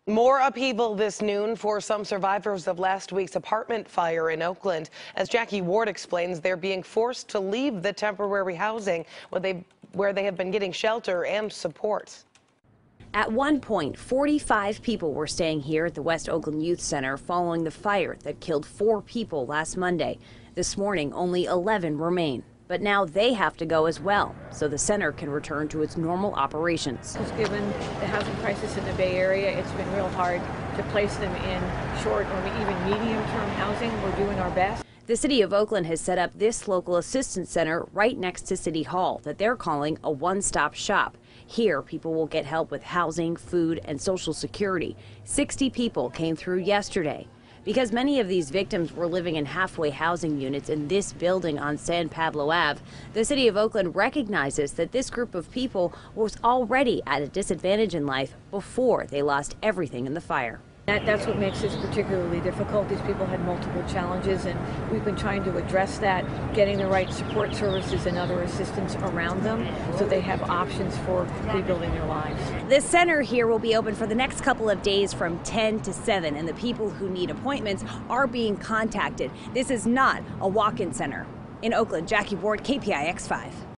More upheaval this noon for some survivors of last week's apartment fire in Oakland. As Jackie Ward explains, they're being forced to leave the temporary housing where they have been getting shelter and support. At one point, 45 people were staying here at the West Oakland Youth Center following the fire that killed 4 people last Monday. This morning, only 11 remain. But now they have to go as well, so the center can return to its normal operations. Given the housing crisis in the Bay Area, it's been real hard to place them in short or even medium-term housing. We're doing our best. The city of Oakland has set up this local assistance center right next to City Hall that they're calling a one-stop shop. Here, people will get help with housing, food, and Social Security. 60 people came through yesterday. Because many of these victims were living in halfway housing units in this building on San Pablo Ave, the city of Oakland recognizes that this group of people was already at a disadvantage in life before they lost everything in the fire. That's what makes this particularly difficult. These people had multiple challenges, and we've been trying to address that, getting the right support services and other assistance around them so they have options for rebuilding their lives. This center here will be open for the next couple of days from 10 to 7, and the people who need appointments are being contacted. This is not a walk-in center. In Oakland, Jackie Ward, KPIX 5.